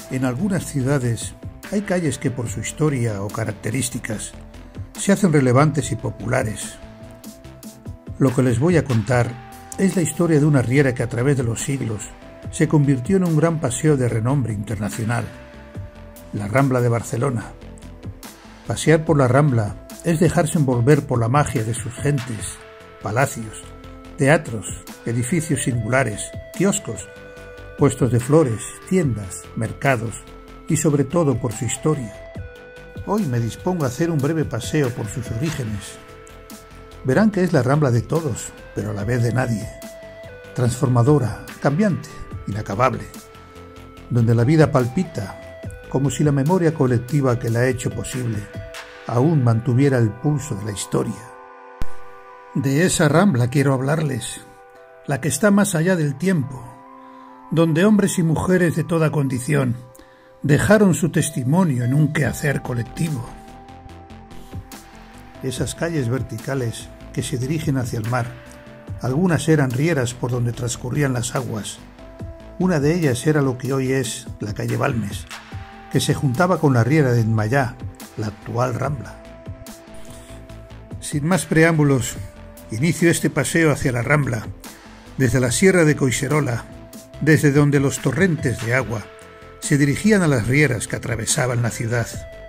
En algunas ciudades hay calles que por su historia o características se hacen relevantes y populares. Lo que les voy a contar es la historia de una riera que a través de los siglos se convirtió en un gran paseo de renombre internacional, la Rambla de Barcelona. Pasear por la Rambla es dejarse envolver por la magia de sus gentes, palacios, teatros, edificios singulares, kioscos, puestos de flores, tiendas, mercados y sobre todo por su historia. Hoy me dispongo a hacer un breve paseo por sus orígenes. Verán que es la Rambla de todos, pero a la vez de nadie. Transformadora, cambiante, inacabable, donde la vida palpita, como si la memoria colectiva que la ha hecho posible aún mantuviera el pulso de la historia. De esa Rambla quiero hablarles, la que está más allá del tiempo, donde hombres y mujeres de toda condición dejaron su testimonio en un quehacer colectivo. Esas calles verticales que se dirigen hacia el mar, algunas eran rieras por donde transcurrían las aguas. Una de ellas era lo que hoy es la calle Balmes, que se juntaba con la riera de Enmayà, la actual Rambla. Sin más preámbulos, inicio este paseo hacia la Rambla, desde la Sierra de Collserola, desde donde los torrentes de agua se dirigían a las rieras que atravesaban la ciudad.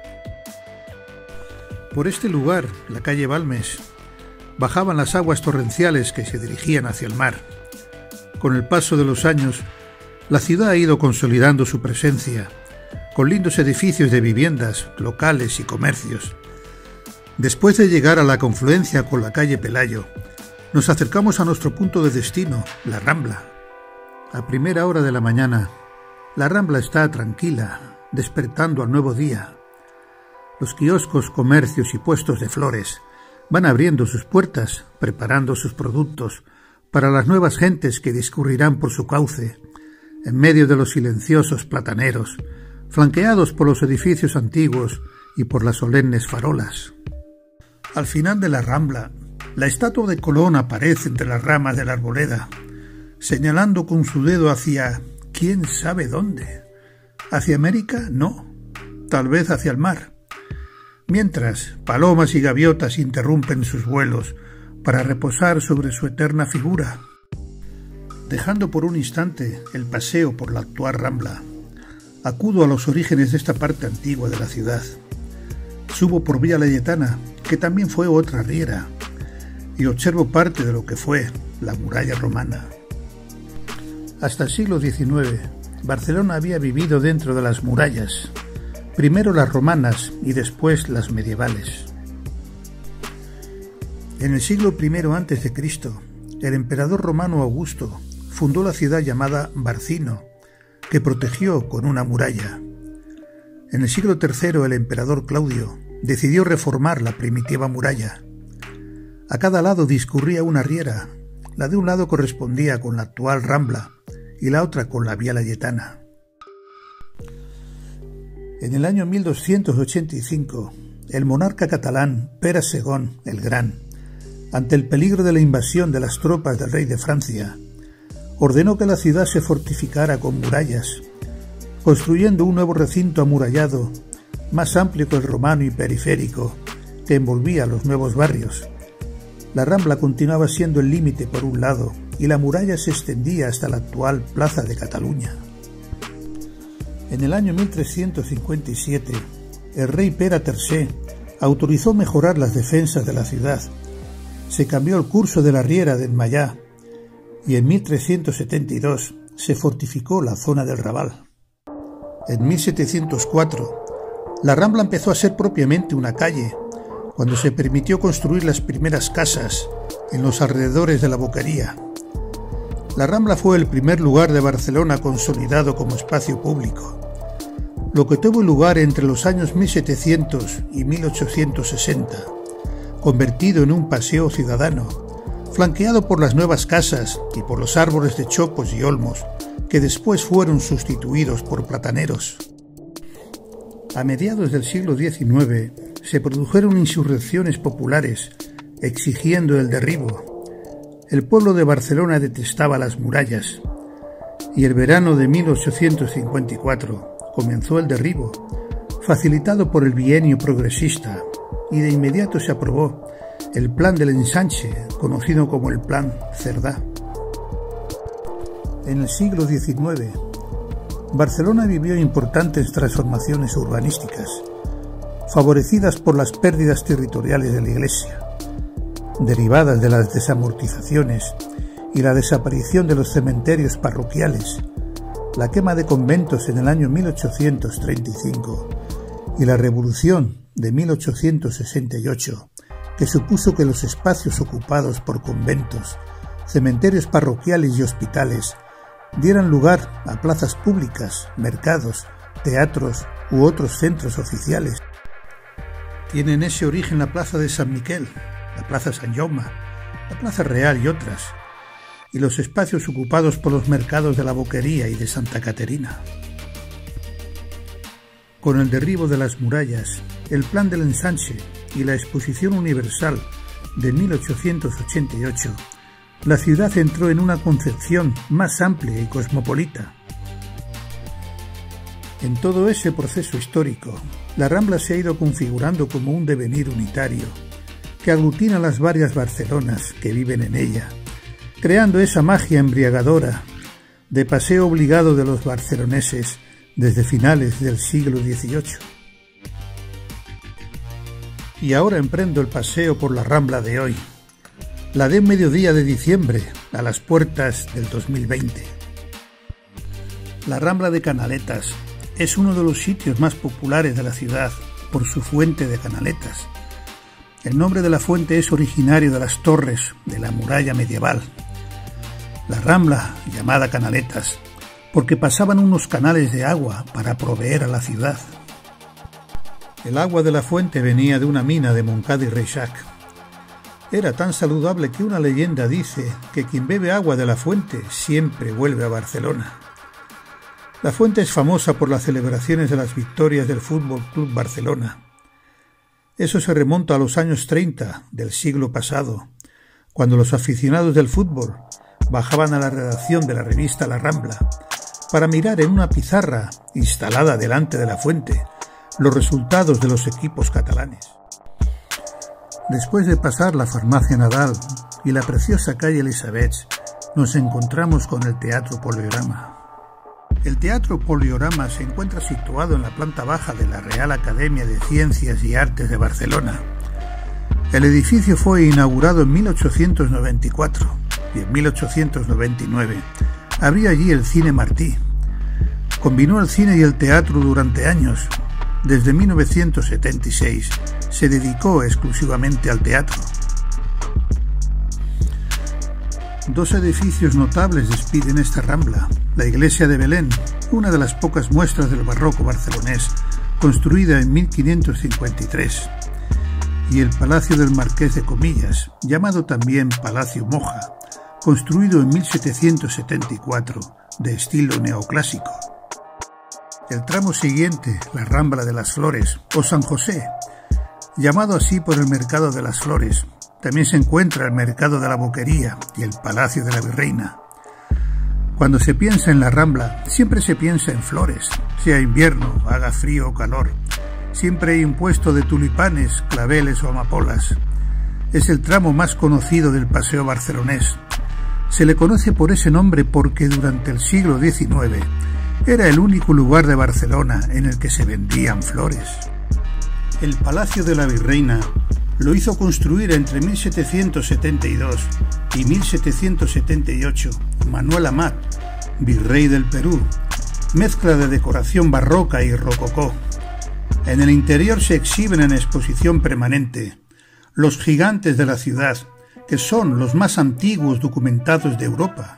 Por este lugar, la calle Balmes, bajaban las aguas torrenciales que se dirigían hacia el mar. Con el paso de los años, la ciudad ha ido consolidando su presencia, con lindos edificios de viviendas, locales y comercios. Después de llegar a la confluencia con la calle Pelayo, nos acercamos a nuestro punto de destino, la Rambla. A primera hora de la mañana, la Rambla está tranquila, despertando al nuevo día. Los kioscos, comercios y puestos de flores van abriendo sus puertas, preparando sus productos para las nuevas gentes que discurrirán por su cauce, en medio de los silenciosos plataneros, flanqueados por los edificios antiguos y por las solemnes farolas. Al final de la Rambla, la estatua de Colón aparece entre las ramas de la arboleda, señalando con su dedo hacia quién sabe dónde. ¿Hacia América? No, tal vez hacia el mar. Mientras, palomas y gaviotas interrumpen sus vuelos para reposar sobre su eterna figura. Dejando por un instante el paseo por la actual Rambla, acudo a los orígenes de esta parte antigua de la ciudad. Subo por Vía Layetana, que también fue otra riera, y observo parte de lo que fue la muralla romana. Hasta el siglo XIX, Barcelona había vivido dentro de las murallas, primero las romanas y después las medievales. En el siglo I a.C., el emperador romano Augusto fundó la ciudad llamada Barcino, que protegió con una muralla. En el siglo III, el emperador Claudio decidió reformar la primitiva muralla. A cada lado discurría una riera. La de un lado correspondía con la actual Rambla y la otra con la Vía Layetana. En el año 1285, el monarca catalán Pere II el Gran, ante el peligro de la invasión de las tropas del rey de Francia, ordenó que la ciudad se fortificara con murallas, construyendo un nuevo recinto amurallado, más amplio que el romano y periférico, que envolvía los nuevos barrios. La Rambla continuaba siendo el límite por un lado, y la muralla se extendía hasta la actual Plaza de Cataluña. En el año 1357, el rey Pere III autorizó mejorar las defensas de la ciudad. Se cambió el curso de la riera de Enmayà, y en 1372 se fortificó la zona del Raval. En 1704, la Rambla empezó a ser propiamente una calle, cuando se permitió construir las primeras casas en los alrededores de la Boquería. La Rambla fue el primer lugar de Barcelona consolidado como espacio público, lo que tuvo lugar entre los años 1700 y 1860, convertido en un paseo ciudadano, flanqueado por las nuevas casas y por los árboles de chopos y olmos, que después fueron sustituidos por plataneros. A mediados del siglo XIX se produjeron insurrecciones populares exigiendo el derribo. El pueblo de Barcelona detestaba las murallas, y el verano de 1854 comenzó el derribo, facilitado por el bienio progresista, y de inmediato se aprobó el Plan del Ensanche, conocido como el Plan Cerdá. En el siglo XIX, Barcelona vivió importantes transformaciones urbanísticas, favorecidas por las pérdidas territoriales de la Iglesia, derivadas de las desamortizaciones y la desaparición de los cementerios parroquiales, la quema de conventos en el año 1835 y la Revolución de 1868, que supuso que los espacios ocupados por conventos, cementerios parroquiales y hospitales dieran lugar a plazas públicas, mercados, teatros u otros centros oficiales. Tienen ese origen la Plaza de San Miquel, la Plaza Sant Jaume, la Plaza Real y otras, y los espacios ocupados por los mercados de la Boquería y de Santa Caterina. Con el derribo de las murallas, el Plan del Ensanche y la Exposición Universal de 1888, la ciudad entró en una concepción más amplia y cosmopolita. En todo ese proceso histórico, la Rambla se ha ido configurando como un devenir unitario, que aglutina las varias Barcelonas que viven en ella, creando esa magia embriagadora de paseo obligado de los barceloneses desde finales del siglo XVIII. Y ahora emprendo el paseo por la Rambla de hoy, la de un mediodía de diciembre, a las puertas del 2020. La Rambla de Canaletas es uno de los sitios más populares de la ciudad por su fuente de canaletas. El nombre de la fuente es originario de las torres de la muralla medieval. La Rambla, llamada Canaletas, porque pasaban unos canales de agua para proveer a la ciudad. El agua de la fuente venía de una mina de Montcada y Reixac. Era tan saludable que una leyenda dice que quien bebe agua de la fuente siempre vuelve a Barcelona. La fuente es famosa por las celebraciones de las victorias del Fútbol Club Barcelona. Eso se remonta a los años 30 del siglo pasado, cuando los aficionados del fútbol bajaban a la redacción de la revista La Rambla para mirar en una pizarra instalada delante de la fuente los resultados de los equipos catalanes. Después de pasar la farmacia Nadal y la preciosa calle Elisabeth, nos encontramos con el Teatro Poliorama. El Teatro Poliorama se encuentra situado en la planta baja de la Real Academia de Ciencias y Artes de Barcelona. El edificio fue inaugurado en 1894 y en 1899 habría allí el Cine Martí. Combinó el cine y el teatro durante años. Desde 1976 se dedicó exclusivamente al teatro. Dos edificios notables despiden esta Rambla: la iglesia de Belén, una de las pocas muestras del barroco barcelonés, construida en 1553, y el Palacio del Marqués de Comillas, llamado también Palacio Moja, construido en 1774, de estilo neoclásico. El tramo siguiente, la Rambla de las Flores, o San José, llamado así por el Mercado de las Flores. También se encuentra el Mercado de la Boquería y el Palacio de la Virreina. Cuando se piensa en la Rambla, siempre se piensa en flores, sea invierno, haga frío o calor. Siempre hay un puesto de tulipanes, claveles o amapolas. Es el tramo más conocido del paseo barcelonés. Se le conoce por ese nombre porque durante el siglo XIX era el único lugar de Barcelona en el que se vendían flores. El Palacio de la Virreina lo hizo construir entre 1772 y 1778 Manuel Amat, virrey del Perú, mezcla de decoración barroca y rococó. En el interior se exhiben en exposición permanente los gigantes de la ciudad, que son los más antiguos documentados de Europa.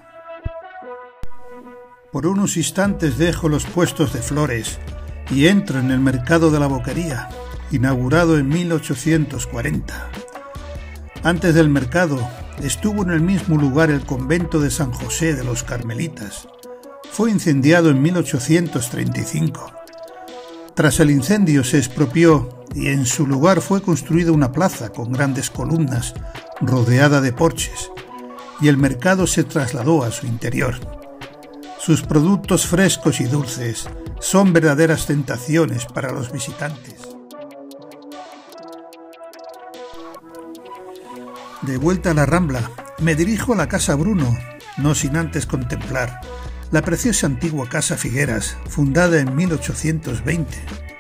Por unos instantes dejo los puestos de flores y entro en el Mercado de la Boquería, inaugurado en 1840. Antes del mercado estuvo en el mismo lugar el convento de San José de los Carmelitas. Fue incendiado en 1835. Tras el incendio se expropió y en su lugar fue construida una plaza con grandes columnas rodeada de porches, y el mercado se trasladó a su interior. Sus productos frescos y dulces son verdaderas tentaciones para los visitantes. De vuelta a la Rambla, me dirijo a la Casa Bruno, no sin antes contemplar la preciosa antigua Casa Figueras, fundada en 1820.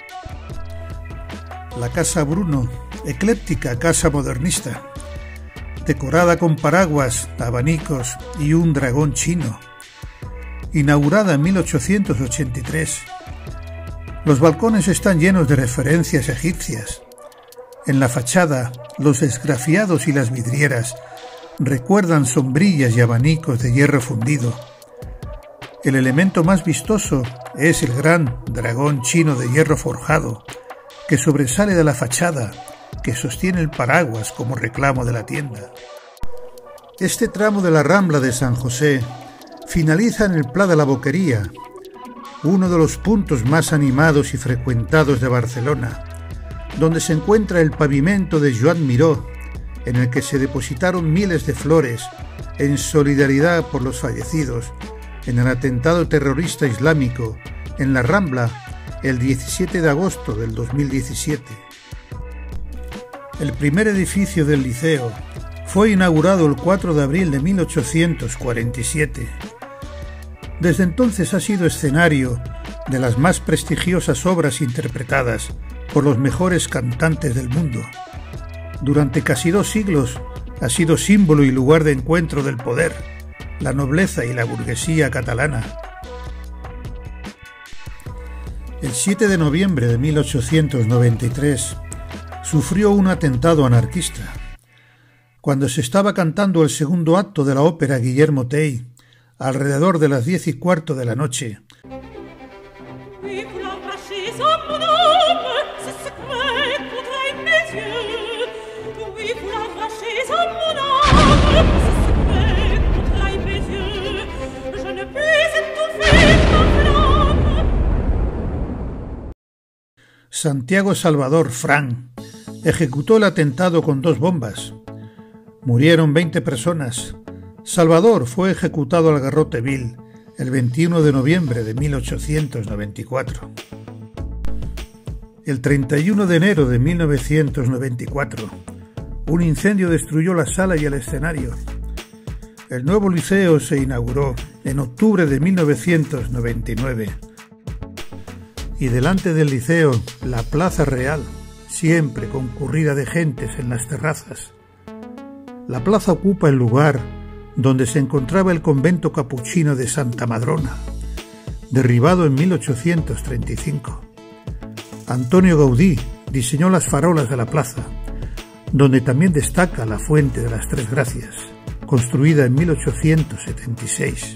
La Casa Bruno, ecléptica casa modernista, decorada con paraguas, abanicos y un dragón chino. Inaugurada en 1883. Los balcones están llenos de referencias egipcias. En la fachada, los esgrafiados y las vidrieras recuerdan sombrillas y abanicos de hierro fundido. El elemento más vistoso es el gran dragón chino de hierro forjado, que sobresale de la fachada, que sostiene el paraguas como reclamo de la tienda. Este tramo de la Rambla de San José finaliza en el Pla de la Boquería, uno de los puntos más animados y frecuentados de Barcelona, donde se encuentra el pavimento de Joan Miró, en el que se depositaron miles de flores en solidaridad por los fallecidos en el atentado terrorista islámico en la Rambla el 17 de agosto del 2017. El primer edificio del liceo fue inaugurado el 4 de abril de 1847. Desde entonces ha sido escenario de las más prestigiosas obras interpretadas por los mejores cantantes del mundo. Durante casi 2 siglos ha sido símbolo y lugar de encuentro del poder, la nobleza y la burguesía catalana. El 7 de noviembre de 1893 sufrió un atentado anarquista. Cuando se estaba cantando el segundo acto de la ópera Guillermo Tell, alrededor de las 10:15 de la noche, Santiago Salvador Fran ejecutó el atentado con 2 bombas. Murieron 20 personas. Salvador fue ejecutado al garrote vil el 21 de noviembre de 1894. El 31 de enero de 1994, un incendio destruyó la sala y el escenario. El nuevo liceo se inauguró en octubre de 1999. Y delante del liceo, la Plaza Real, siempre concurrida de gentes en las terrazas. La plaza ocupa el lugar donde se encontraba el convento capuchino de Santa Madrona, derribado en 1835. Antonio Gaudí diseñó las farolas de la plaza, donde también destaca la Fuente de las Tres Gracias, construida en 1876.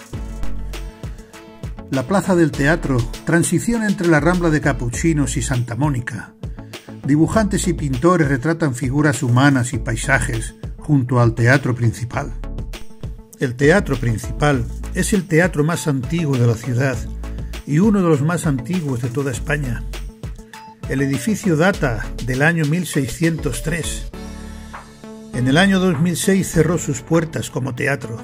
La Plaza del Teatro transiciona entre la Rambla de Capuchinos y Santa Mónica. Dibujantes y pintores retratan figuras humanas y paisajes junto al Teatro Principal. El Teatro Principal es el teatro más antiguo de la ciudad y uno de los más antiguos de toda España. El edificio data del año 1603. En el año 2006 cerró sus puertas como teatro.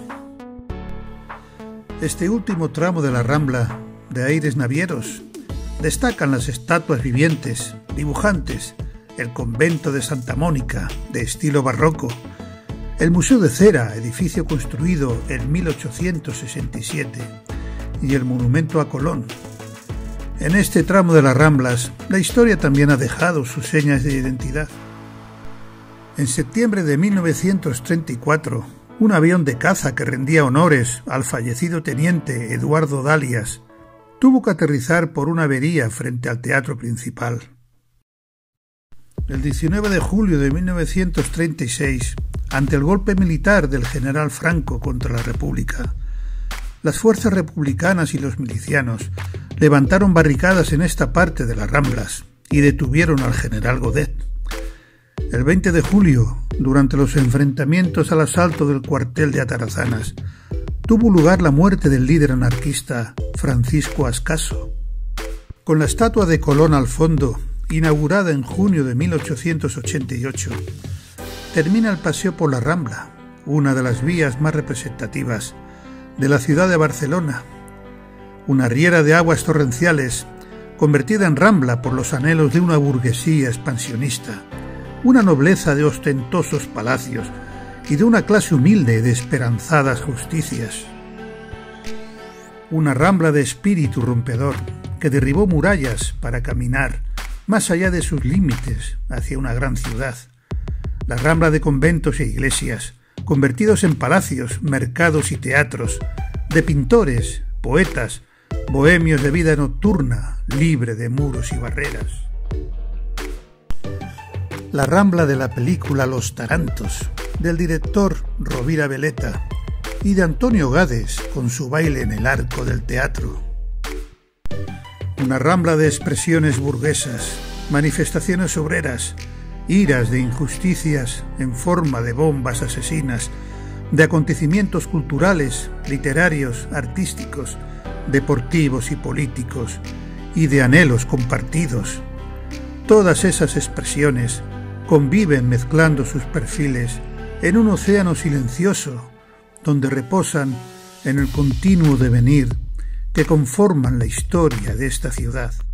Este último tramo de la Rambla, de aires navieros, destacan las estatuas vivientes, dibujantes, el convento de Santa Mónica, de estilo barroco, el Museo de Cera, edificio construido en 1867, y el monumento a Colón. En este tramo de las Ramblas, la historia también ha dejado sus señas de identidad. En septiembre de 1934, un avión de caza que rendía honores al fallecido teniente Eduardo Dalias tuvo que aterrizar por una avería frente al Teatro Principal. El 19 de julio de 1936, ante el golpe militar del general Franco contra la República, las fuerzas republicanas y los milicianos levantaron barricadas en esta parte de las Ramblas y detuvieron al general Godet. El 20 de julio, durante los enfrentamientos al asalto del cuartel de Atarazanas, tuvo lugar la muerte del líder anarquista Francisco Ascaso. Con la estatua de Colón al fondo, inaugurada en junio de 1888, termina el paseo por la Rambla, una de las vías más representativas de la ciudad de Barcelona una riera de aguas torrenciales convertida en rambla por los anhelos de una burguesía expansionista, una nobleza de ostentosos palacios y de una clase humilde de esperanzadas justicias. Una rambla de espíritu rompedor que derribó murallas para caminar más allá de sus límites hacia una gran ciudad. La rambla de conventos e iglesias, convertidos en palacios, mercados y teatros, de pintores, poetas, bohemios de vida nocturna, libre de muros y barreras. La rambla de la película Los Tarantos, del director Rovira Veleta, y de Antonio Gades con su baile en el arco del teatro. Una rambla de expresiones burguesas, manifestaciones obreras, iras de injusticias en forma de bombas asesinas, de acontecimientos culturales, literarios, artísticos, deportivos y políticos, y de anhelos compartidos. Todas esas expresiones conviven mezclando sus perfiles en un océano silencioso, donde reposan en el continuo devenir que conforman la historia de esta ciudad.